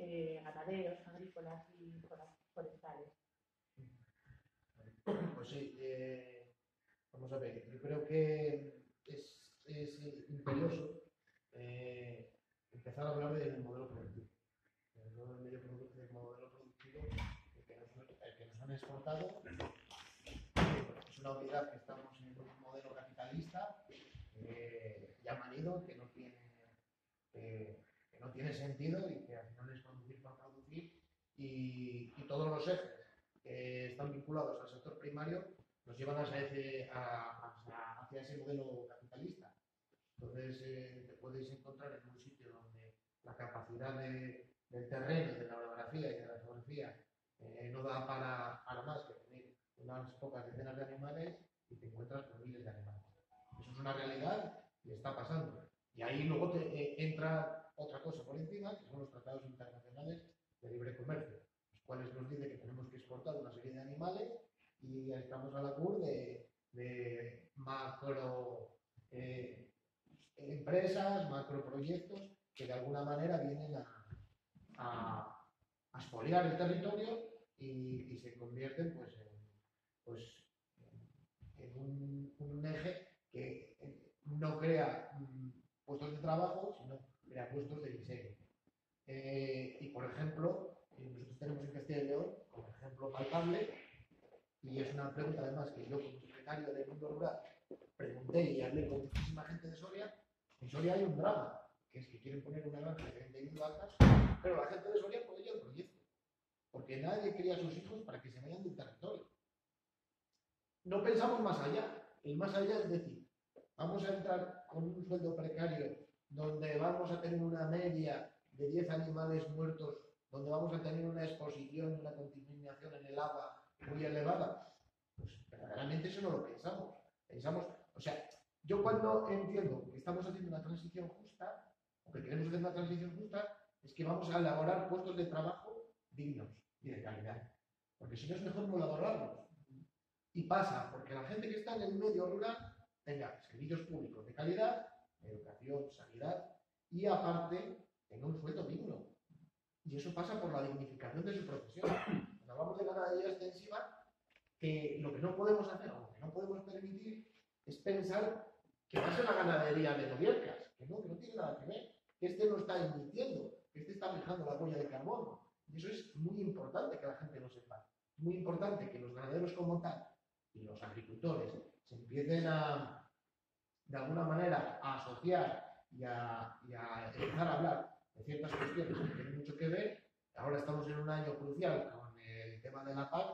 ganaderos, agrícolas y forestales. Pues sí, vamos a ver, yo creo que es imperioso empezar a hablar del modelo productivo. El modelo productivo el que nos han exportado. Es una obviedad que estamos en un modelo capitalista ya manido, que no tiene sentido y que al final es producir por producir, y todos los ejes que están vinculados al sector primario nos llevan hacia ese modelo capitalista. Entonces te puedes encontrar en un sitio donde la capacidad del terreno, de la orografía y de la geografía no da para más que tener unas pocas decenas de animales, y te encuentras con miles de animales. Eso es una realidad y está pasando. Y ahí luego entra otra cosa por encima, que son los tratados internacionales de libre comercio, los cuales nos dicen que tenemos que exportar una serie de animales, y estamos a la cur de macro empresas, macroproyectos que de alguna manera vienen a expoliar el territorio y se convierten en un eje que no crea puestos de trabajo, sino crea puestos de miseria. Y por ejemplo, nosotros tenemos en Castilla y León como ejemplo palpable, y es una pregunta además que yo como secretario del mundo rural pregunté y hablé con muchísima gente de Soria. En Soria hay un drama, que es que quieren poner una granja de 20.000 vacas, pero la gente de Soria apoya el proyecto, porque nadie cría a sus hijos para que se vayan del territorio. No pensamos más allá. El más allá es decir, vamos a entrar con un sueldo precario donde vamos a tener una media de 10 animales muertos, donde vamos a tener una exposición y una contaminación en el agua muy elevada. Pues verdaderamente eso no lo pensamos. Pensamos, o sea, yo cuando entiendo que estamos haciendo una transición justa, o que queremos hacer una transición justa, es que vamos a elaborar puestos de trabajo dignos y de calidad. Porque si no es mejor no elaborarlos. Y pasa porque la gente que está en el medio rural tenga servicios públicos de calidad, educación, sanidad, y aparte tenga un sueldo digno. Y eso pasa por la dignificación de su profesión. Cuando hablamos de ganadería extensiva, lo que no podemos hacer, o lo que no podemos permitir, es pensar que va a ser la ganadería de Novielcas, que no tiene nada que ver, que este no está emitiendo, que este está fijando la huella de carbono. Y eso es muy importante que la gente lo sepa. Es muy importante que los ganaderos como tal y los agricultores se empiecen de alguna manera a asociar y a empezar a hablar de ciertas cuestiones que tienen mucho que ver. Ahora estamos en un año crucial con el tema de la PAC.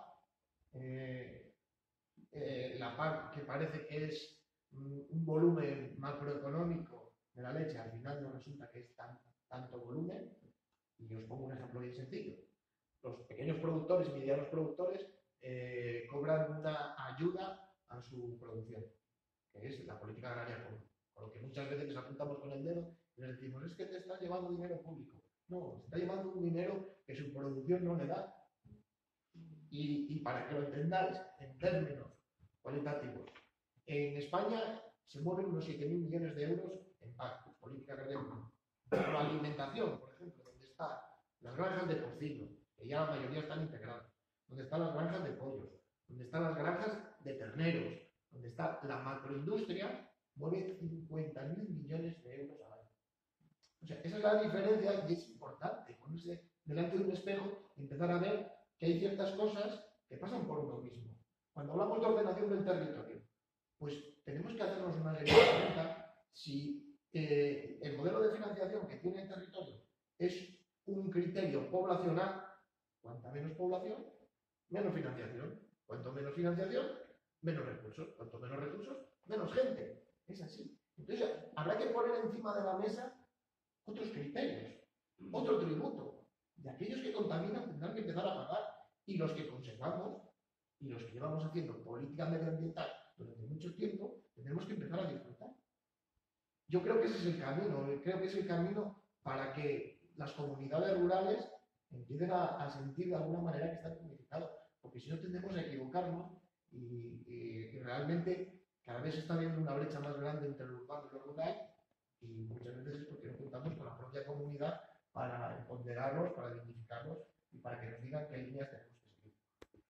La PAC, que parece que es un volumen macroeconómico de la leche, al final no resulta que es tanto volumen. Y os pongo un ejemplo bien sencillo. Los pequeños productores y medianos productores cobran una ayuda a su producción, que es la política agraria común. Con lo que muchas veces les apuntamos con el dedo y les decimos, es que te estás llevando dinero público. No, se está llevando un dinero que su producción no le da. Y para que lo entendáis en términos cualitativos, en España se mueven unos 7.000 millones de euros en PAC, política agraria común. Por alimentación, por ejemplo, donde están las granjas de porcino, que ya la mayoría están integradas, donde están las granjas de pollos, donde están las granjas de terneros, donde está la macroindustria, mueve 50.000 millones de euros al año. O sea, esa es la diferencia, y es importante ponerse delante de un espejo y empezar a ver que hay ciertas cosas que pasan por uno mismo. Cuando hablamos de ordenación del territorio, pues tenemos que hacernos una serie de preguntas si el modelo de financiación que tiene el territorio es un criterio poblacional. Cuanta menos población, menos financiación. Cuanto menos financiación, menos recursos. Cuanto menos recursos, menos gente. Es así. Entonces, habrá que poner encima de la mesa otros criterios, otro tributo. Y aquellos que contaminan tendrán que empezar a pagar. Y los que conservamos y los que llevamos haciendo política medioambiental durante mucho tiempo, tendremos que empezar a disfrutar. Yo creo que ese es el camino. Creo que es el camino para que las comunidades rurales empiecen a sentir de alguna manera que están dignificados. Porque si no, tendemos a equivocarnos y realmente cada vez se está viendo una brecha más grande entre lo urbano y lo rural, y muchas veces es porque no contamos con la propia comunidad para ponderarlos, para dignificarlos y para que nos digan qué líneas tenemos